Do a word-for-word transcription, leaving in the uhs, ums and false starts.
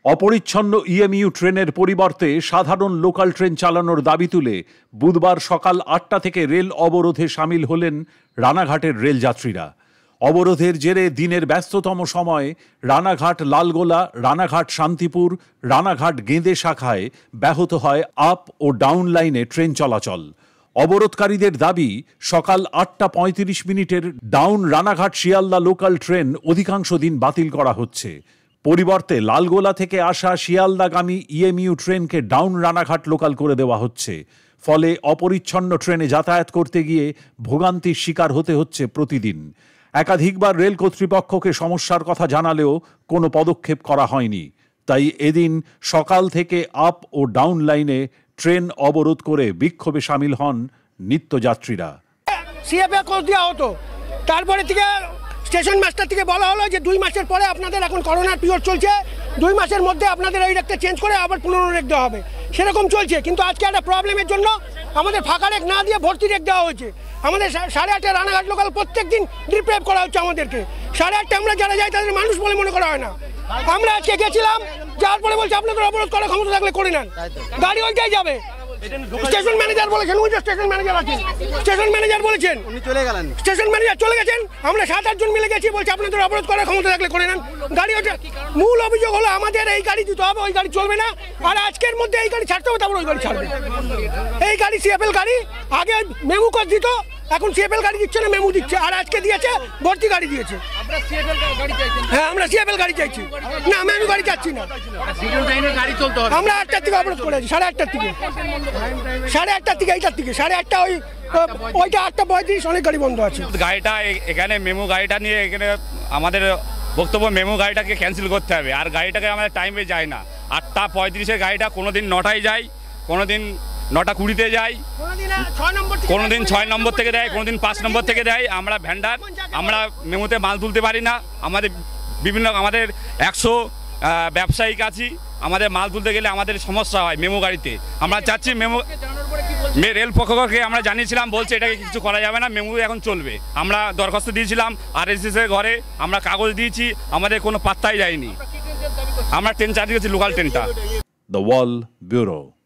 অপরিচ্ছন্ন ইএমইউ ট্রেনের পরিবর্তে সাধারণ লোকাল ট্রেন চালানোর দাবি তুলে বুধবার সকাল আটটা থেকে রেল অবরোধে সামিল হলেন রানাঘাটের রেলযাত্রীরা। অবরোধের জেরে দিনের ব্যস্ততম সময় রানাঘাট লালগোলা, রানাঘাট শান্তিপুর, রানাঘাট গেঁদে শাখায় ব্যাহত হয় আপ ও ডাউন লাইনে ট্রেন চলাচল। অবরোধকারীদের দাবি, সকাল আটটা পঁয়ত্রিশ মিনিটের down Ranaghat Sealdah local train অধিকাংশ দিন বাতিল করা হচ্ছে। পরিবর্তে লালগোলা থেকে আসা শিয়ালদাগামী ইএমইউ ট্রেনকে ডাউন রানাঘাট লোকাল করে দেওয়া হচ্ছে। ফলে অপরিচ্ছন্ন ট্রেনে যাতায়াত করতে গিয়ে ভোগান্তির শিকার হতে হচ্ছে প্রতিদিন। একাধিকবার রেল কর্তৃপক্ষকে সমস্যার কথা জানালেও কোনো পদক্ষেপ করা হয়নি। তাই এদিন সকাল থেকে আপ ও ডাউন লাইনে ট্রেন অবরোধ করে বিক্ষোভে সামিল হন নিত্যযাত্রীরা। তারপরে থেকে স্টেশন মাস্টার থেকে বলা হলো যে দুই মাসের পরে আপনাদের এখন করোনার পিরিয়ড চলছে, দুই মাসের মধ্যে আপনাদের এই রেকটা চেঞ্জ করে আবার পুনরায় রেক দেওয়া হবে, সেরকম চলছে। কিন্তু আজকে একটা প্রবলেমের জন্য আমাদের ফাঁকা রেক না দিয়ে ভর্তি রেক দেওয়া হয়েছে। আমাদের সাড়ে আটটা রানাঘাট লোকাল প্রত্যেক দিন ডিপ্রাইভ করা হচ্ছে আমাদেরকে। সাড়ে আটটা আমরা যারা যাই তাদের মানুষ বলে মনে করা হয় না। আমরা আজকে গেছিলাম, যাওয়ার পরে বলছে আপনাদের অবরোধ করার ক্ষমতা থাকলে করে নেন, গাড়ি ওইটাই যাবে। স্টেশন ম্যানেজার বলেছেন, ওই যে স্টেশন ম্যানেজার আছেন, স্টেশন ম্যানেজার বলেছেন উনি চলে গেলেন, স্টেশন ম্যানেজার চলে গেছেন। আমরা সাত আটজন মিলে গেছি, বলছে আপনাদের অবরোধ করার ক্ষমতা থাকলে করে নেন, গাড়ি ওঠে। মূল অভিযোগ হলো আমাদের এই গাড়ি দিতে হবে, ওই গাড়ি চলবে না। আর আজকের মধ্যে এই গাড়ি ছাড়তে হবে, তারপর ওই গাড়ি ছাড়বে। এই গাড়ি সিএফএল গাড়ি, আগে মেমু কর দিত, এখন সিএফএল গাড়ি দিচ্ছে না, মেমু দিচ্ছে। আর আজকে দিয়েছে ভর্তি গাড়ি দিয়েছে। হ্যাঁ, আমরা সিএফএল গাড়ি চাইছি না, মেমু গাড়ি চাচ্ছি না। আমরা আটটার থেকে অবরোধ করে আছি, সাড়ে আটটার থেকে সাড়ে আটটার থেকে এইটার থেকে সাড়ে আটটা, ওই ওইটা আটটা পঁয়ত্রিশ অনেক গাড়ি বন্ধ আছে। গাড়িটা এখানে মেমু গাড়িটা নিয়ে এখানে আমাদের বক্তব্য, মেমু গাড়িটাকে ক্যান্সেল করতে হবে। আর গাড়িটাকে আমাদের টাইমে যায় না, আটটা পঁয়ত্রিশের গাড়িটা কোনো দিন নটায় যায়, কোনো দিন নটা কুড়িতে যাই, কোনোদিন ছয় নম্বর থেকে দেয়, কোনোদিন পাঁচ নম্বর থেকে দেয়। আমরা ভ্যান্ডার, আমরা মেমোতে মাল তুলতে পারি না। আমাদের বিভিন্ন আমাদের একশো ব্যবসায়িক আছি, আমাদের মাল তুলতে গেলে আমাদের সমস্যা হয় মেমো গাড়িতে। আমরা চাচ্ছি মেমো, রেল পক্ষকে আমরা জানিয়েছিলাম, বলছে এটাকে কিছু করা যাবে না, মেমো এখন চলবে। আমরা দরখাস্ত দিয়েছিলাম আর এস এস এর ঘরে, আমরা কাগজ দিয়েছি, আমাদের কোনো পাত্তাই যায়নি। আমরা ট্রেন চার্জ দিয়েছি, লোকাল ট্রেনটা। The wall bureau.